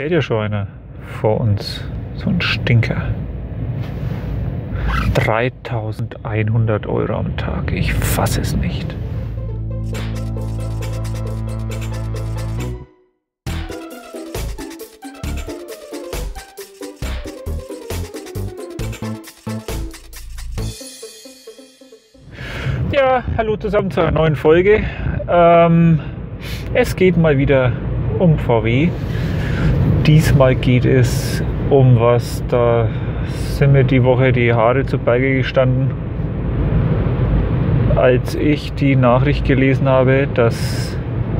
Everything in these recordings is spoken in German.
fährt ja schon einer vor uns. So ein Stinker. 3.100 Euro am Tag. Ich fasse es nicht. Ja, hallo zusammen zu einer neuen Folge. Es geht mal wieder um VW. Diesmal geht es um was, da sind mir die Woche die Haare zu Berge gestanden, als ich die Nachricht gelesen habe, dass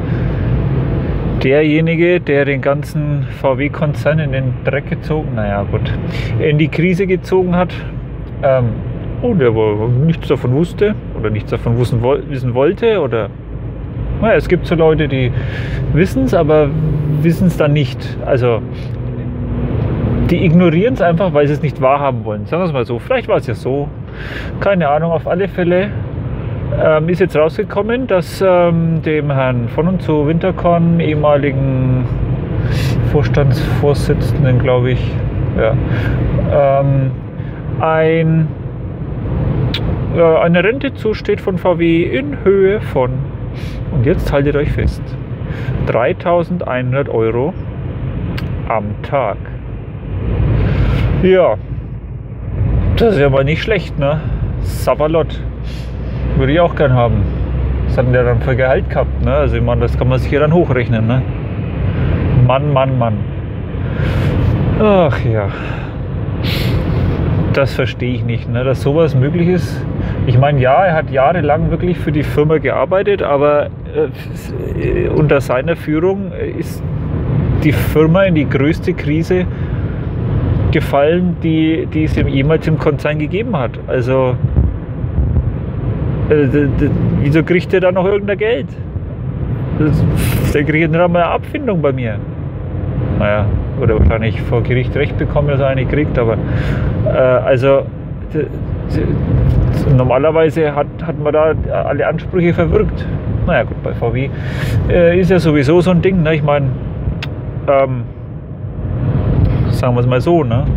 derjenige, der den ganzen VW-Konzern in den Dreck gezogen, in die Krise gezogen hat, der wohl nichts davon wusste oder nichts davon wissen wollte, oder es gibt so Leute, die wissen es, aber wissen es dann nicht. Also die ignorieren es einfach, weil sie es nicht wahrhaben wollen. Sagen wir es mal so. Vielleicht war es ja so. Keine Ahnung. Auf alle Fälle ist jetzt rausgekommen, dass dem Herrn von und zu Winterkorn, ehemaligen Vorstandsvorsitzenden, glaube ich, eine Rente zusteht von VW in Höhe von, und jetzt haltet euch fest, 3.100 Euro am Tag. Ja, das ist ja mal nicht schlecht, ne? Sabalott. Würde ich auch gern haben. Was hat denn der dann für Gehalt gehabt, ne? Also ich meine, das kann man sich hier dann hochrechnen, ne? Mann. Ach ja. Das verstehe ich nicht, ne? Dass sowas möglich ist. Ich meine, ja, er hat jahrelang wirklich für die Firma gearbeitet, aber unter seiner Führung ist die Firma in die größte Krise gefallen, die es jemals im Konzern gegeben hat. Also, wieso kriegt der da noch irgendein Geld? Der kriegt nicht einmal eine Abfindung bei mir. Naja, oder wahrscheinlich vor Gericht Recht bekommen, dass er eine kriegt, aber normalerweise hat man da alle Ansprüche verwirkt. Naja gut, bei VW ist ja sowieso so ein Ding, ne? Ich meine, sagen wir es mal so, ne?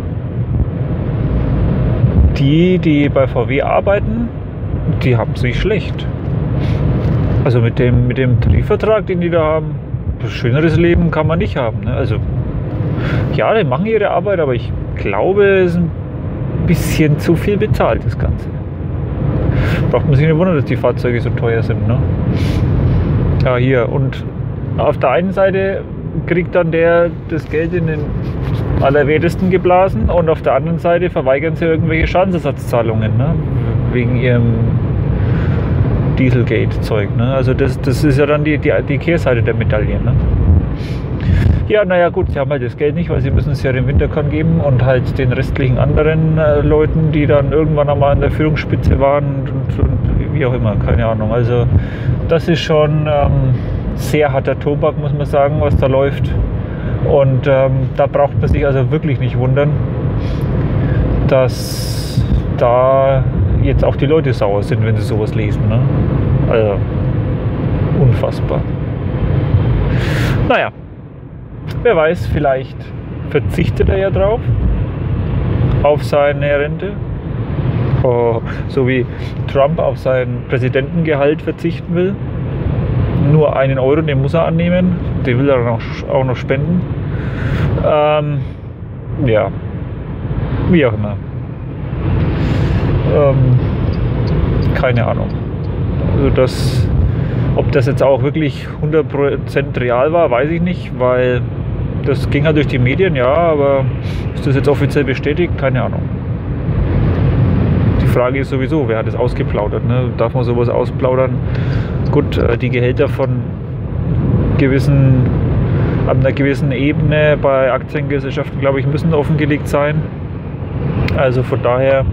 Die bei VW arbeiten, die haben es nicht schlecht. Also mit dem Tarifvertrag, den die da haben, ein schöneres Leben kann man nicht haben, ne? Also ja, die machen ihre Arbeit, aber ich glaube, es ist ein bisschen zu viel bezahlt, das Ganze. Braucht man sich nicht wundern, dass die Fahrzeuge so teuer sind, ne? Ja, hier. Und auf der einen Seite kriegt dann der das Geld in den Allerwertesten geblasen und auf der anderen Seite verweigern sie irgendwelche Schadensersatzzahlungen, ne? Wegen ihrem Dieselgate-Zeug, ne? Also das ist ja dann die Kehrseite der Medaille, ne? Ja, naja gut, sie haben halt das Geld nicht, weil sie müssen es ja dem Winterkorn geben und halt den restlichen anderen Leuten, die dann irgendwann einmal an der Führungsspitze waren und wie auch immer, keine Ahnung. Also das ist schon sehr harter Tobak, muss man sagen, was da läuft. Und da braucht man sich also wirklich nicht wundern, dass da jetzt auch die Leute sauer sind, wenn sie sowas lesen, ne? Also unfassbar. Naja. Wer weiß, vielleicht verzichtet er ja drauf, auf seine Rente, so wie Trump auf sein Präsidentengehalt verzichten will. Nur 1 Euro, den muss er annehmen, den will er dann auch noch spenden. Ja, wie auch immer. Keine Ahnung. Also ob das jetzt auch wirklich 100% real war, weiß ich nicht, weil das ging halt durch die Medien, ja, aber ist das jetzt offiziell bestätigt? Keine Ahnung. Die Frage ist sowieso, wer hat es ausgeplaudert, ne? Darf man sowas ausplaudern? Gut, die Gehälter von ab einer gewissen Ebene bei Aktiengesellschaften, glaube ich, müssen offengelegt sein. Also von daher,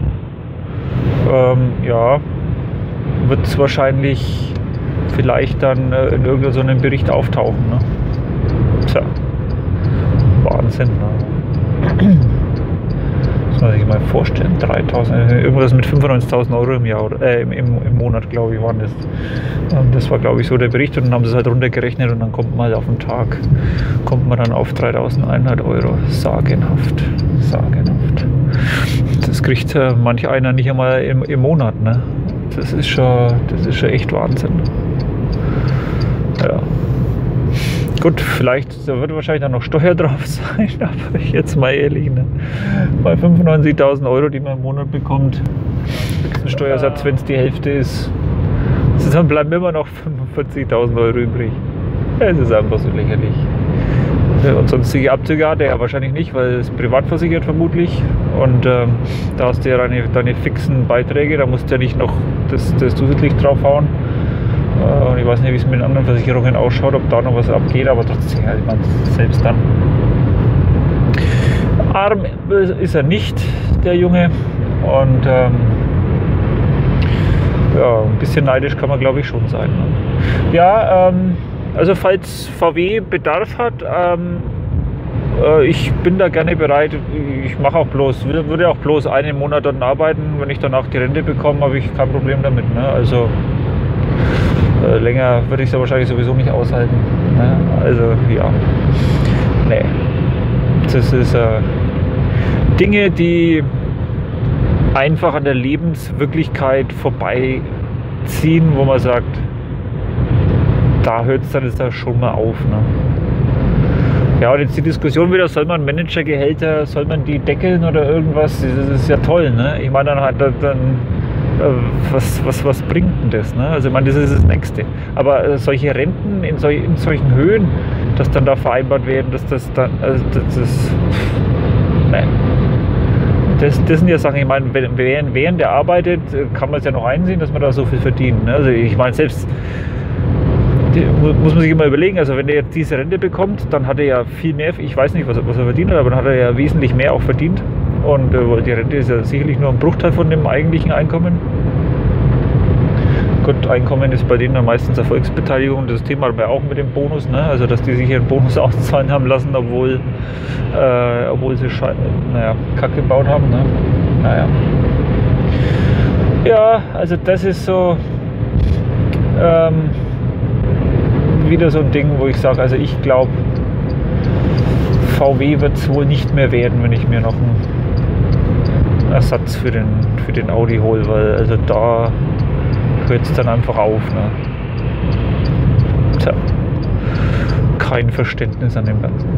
ja, wird es wahrscheinlich vielleicht dann in irgendeinem so einem Bericht auftauchen, ne? Tja, Wahnsinn, ne? man sich mal vorstellen, 3.000, irgendwas mit 95.000 Euro im Jahr, im Monat, glaube ich, waren das. Das war, glaube ich, so der Bericht, und dann haben sie es halt runtergerechnet, und dann kommt man halt auf den Tag, kommt man dann auf 3.100 Euro. Sagenhaft, sagenhaft. Das kriegt manch einer nicht einmal im Monat, ne? Das ist schon echt Wahnsinn. Ja. Gut, vielleicht, da wird wahrscheinlich dann noch Steuer drauf sein, aber jetzt mal ehrlich, ne? Bei 95.000 Euro, die man im Monat bekommt, ein Steuersatz, wenn es die Hälfte ist, dann bleiben immer noch 45.000 Euro übrig. Es ist einfach so lächerlich. Und sonstige Abzüge hat er ja wahrscheinlich nicht, weil es privat versichert vermutlich. Und da hast du ja deine fixen Beiträge, da musst du ja nicht noch das zusätzlich draufhauen. Und ich weiß nicht, wie es mit den anderen Versicherungen ausschaut, ob da noch was abgeht, aber trotzdem, ich meine, selbst dann. Arm ist er nicht, der Junge. Und ja, ein bisschen neidisch kann man, glaube ich, schon sein. Ne? Ja, also falls VW Bedarf hat, ich bin da gerne bereit. Ich mache auch würde auch bloß einen Monat dann arbeiten. Wenn ich danach die Rente bekomme, habe ich kein Problem damit. Ne? Also länger würde ich es ja wahrscheinlich sowieso nicht aushalten. Ne? Also ja, nee. Das ist Dinge, die einfach an der Lebenswirklichkeit vorbeiziehen, wo man sagt, da hört es dann jetzt schon mal auf. Ne? Ja, und jetzt die Diskussion wieder, soll man Managergehälter, soll man die deckeln oder irgendwas? Das ist ja toll, ne? Ich meine, was bringt denn das? Ne? Also ich meine, das ist das Nächste. Aber solche Renten in solchen Höhen, dass dann da vereinbart werden, dass das dann, also nein. Das sind ja Sachen, ich meine, während der arbeitet, kann man es ja noch einsehen, dass man da so viel verdient. Ne? Also ich meine, selbst muss man sich immer überlegen, also wenn er jetzt diese Rente bekommt, dann hat er ja viel mehr, ich weiß nicht, was er verdient hat, aber dann hat er ja wesentlich mehr auch verdient. Und die Rente ist ja sicherlich nur ein Bruchteil von dem eigentlichen Einkommen. Gut, Einkommen ist bei denen dann meistens Erfolgsbeteiligung. Das Thema haben wir auch mit dem Bonus, ne? Also dass die sich ihren Bonus auszahlen haben lassen, obwohl sie Kacke gebaut haben. Ne? Naja. Ja, also das ist so wieder so ein Ding, wo ich sage, also ich glaube, VW wird es wohl nicht mehr werden, wenn ich mir noch einen Ersatz für den Audi hole, weil also da hört es dann einfach auf. Ne? Tja, kein Verständnis an dem Ganzen.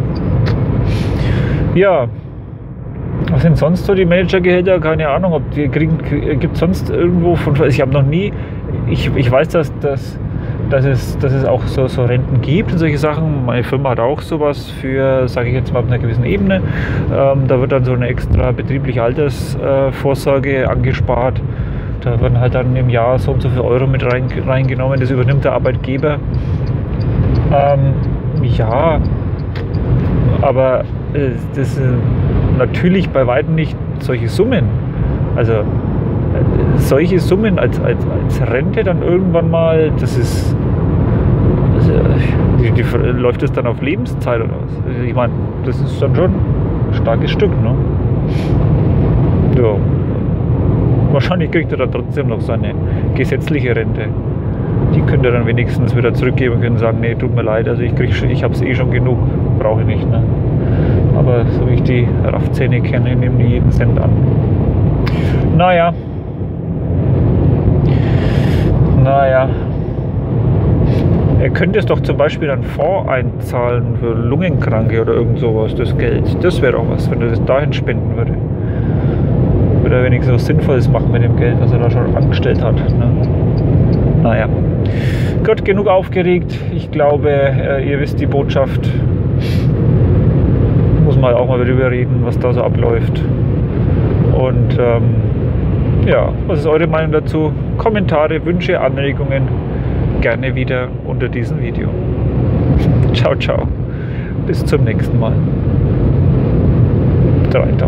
Ja, was sind sonst so die Managergehälter? Keine Ahnung, ob die gibt sonst irgendwo von. Ich habe noch nie, ich weiß, dass es auch so Renten gibt und solche Sachen. Meine Firma hat auch sowas für, sage ich jetzt mal, auf einer gewissen Ebene. Da wird dann so eine extra betriebliche Altersvorsorge angespart. Da werden halt dann im Jahr so und so viel Euro mit reingenommen. Das übernimmt der Arbeitgeber. Ja, aber das sind natürlich bei weitem nicht solche Summen. Also solche Summen als Rente dann irgendwann mal, das ist, läuft das dann auf Lebenszeit oder was? Also ich meine, das ist dann schon ein starkes Stück, ne? Ja. Wahrscheinlich kriegt er dann trotzdem noch seine gesetzliche Rente. Die könnt ihr dann wenigstens wieder zurückgeben und können sagen, nee, tut mir leid, also ich habe es eh schon genug, brauche ich nicht. Ne? Aber so wie ich die Raffzähne kenne, nehmen die jeden Cent an. Naja. Er könnte es doch zum Beispiel einen Fonds einzahlen für Lungenkranke oder irgend sowas, das Geld. Das wäre doch was, wenn er das dahin spenden würde. Würde er wenigstens was Sinnvolles machen mit dem Geld, was er da schon angestellt hat. Ne? Naja. Gut, genug aufgeregt. Ich glaube, ihr wisst die Botschaft. Muss man auch mal darüber reden, was da so abläuft. Und ja, was ist eure Meinung dazu? Kommentare, Wünsche, Anregungen gerne wieder unter diesem Video. Ciao, ciao. Bis zum nächsten Mal. 3000.